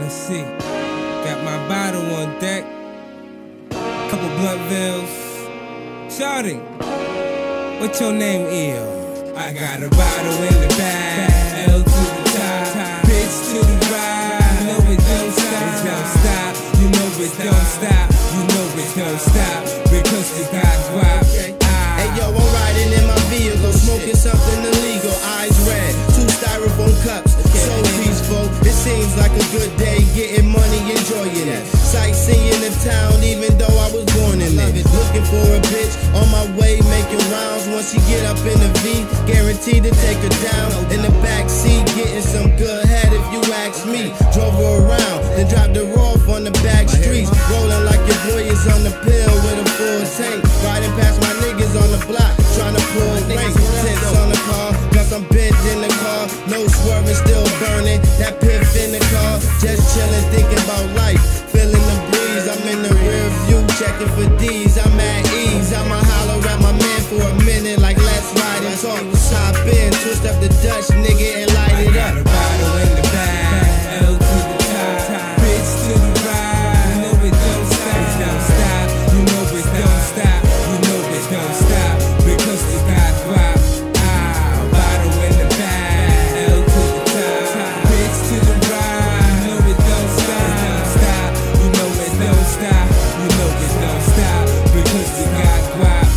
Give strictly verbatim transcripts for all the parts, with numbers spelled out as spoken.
Let's see. Got my bottle on deck. Couple Blountville's. Shawty, what's your name is? I got a bottle in the bag. L to the top, bitch to the right. You know it don't stop, it don't stop. You know it don't stop, you know it don't stop. Because we got guap. Hey yo, I'm riding in my vehicle, smoking something illegal. Eyes red, two styrofoam cups, so peaceful. It seems like a good day, getting money, enjoying it. Sightseeing the town, even though I was born in it. Looking for a bitch on my way, making rounds. Once she get up in the V, guaranteed to take her down. In the back seat, getting some good head if you ask me. Drove her around, then dropped her off on the back streets. Rolling like your boy is on the pill with a full tank. Riding past my niggas on the block, trying to pull rank. Tents on the car, got some bent in the car. No swerving, still burning. That piff in the car, just chilling, thinking about life. Feeling the breeze, I'm in the rear view, checking for D's. I'm at ease, I'ma holler at my man for a minute, like let's ride and talk. Hop in, twist up the Dutch, nigga, and light it up. I got a bottle in the bag, L to the top, bitch to the right. You know it don't stop, it don't stop. You know it don't stop, you know it don't stop. Because we got guap. Ah, bottle in the bag, L to the top, bitch to the right. You know it don't stop, it don't stop. You know it don't stop, you know it don't stop. Because we got guap.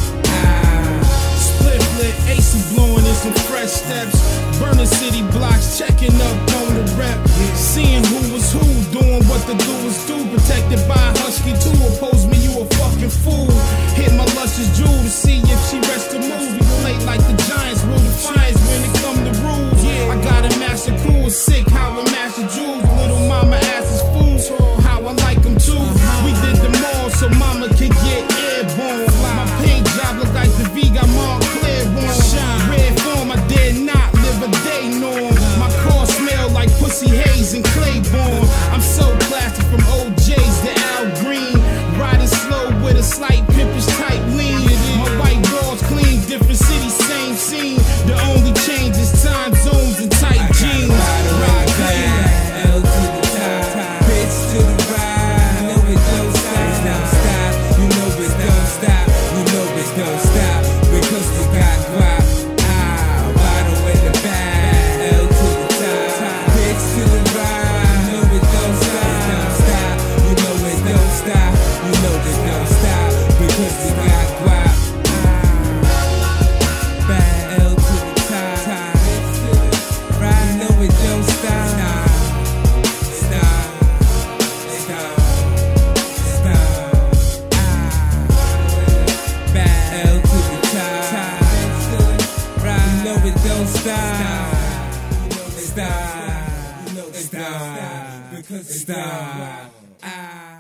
Split lit, A C blowing in some fresh steps. Burning city blocks, checking up on the rep. Seeing who was who, doing what the do was do. Protected by Husky too, oppose me, you a fucking fool. Hit my luscious jewel to see if she rests to move. We play like the Giants, rule defiance when it come to rules. I got a master cool, sick, how I master jewels. Little mama ass is fool, how I like them too. We did them all so mama could get airborne. My paint job look like the V got Montclair on. Red form, I did not live a day norm. My car smell like pussy haze and Claiborne. I'm so classic from O J's to Al Green. Riding slow with a slight pimpish type lean. My white walls clean, different city, same scene. The only change is time zones and tight jeans. Ride clean. L to the top, bitch to the right. You know it don't stop, it don't stop. You know it don't stop, you know it don't stop. Because we got guap. Ah, bottle in the bag, L to the top, bitch to the right. You know it don't stop, it don't stop. You know it don't stop, you know it don't stop. Because we got guap. Ah, bag, L to the top, right? You know it don't stop. Don't stop, stop, stop, because stop. Ah.